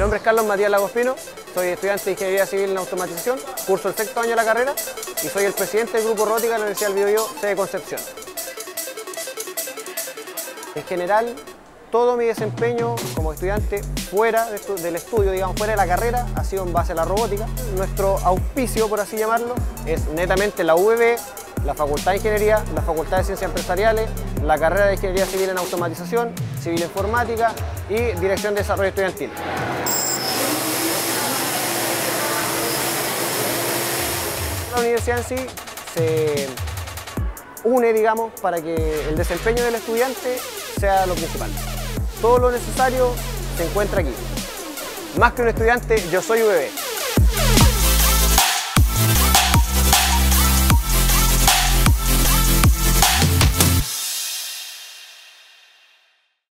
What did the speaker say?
nombre es Carlos Matías Lagospino, soy estudiante de Ingeniería Civil en Automatización, curso el sexto año de la carrera y soy el presidente del Grupo Robótica de la Universidad del Biobío, sede Concepción. En general, todo mi desempeño como estudiante fuera del estudio, digamos, fuera de la carrera, ha sido en base a la robótica. Nuestro auspicio, por así llamarlo, es netamente la UBB, la Facultad de Ingeniería, la Facultad de Ciencias Empresariales, la carrera de Ingeniería Civil en Automatización, Civil Informática y Dirección de Desarrollo Estudiantil. La universidad en sí se une, digamos, para que el desempeño del estudiante sea lo principal. Todo lo necesario se encuentra aquí. Más que un estudiante, yo soy UBB.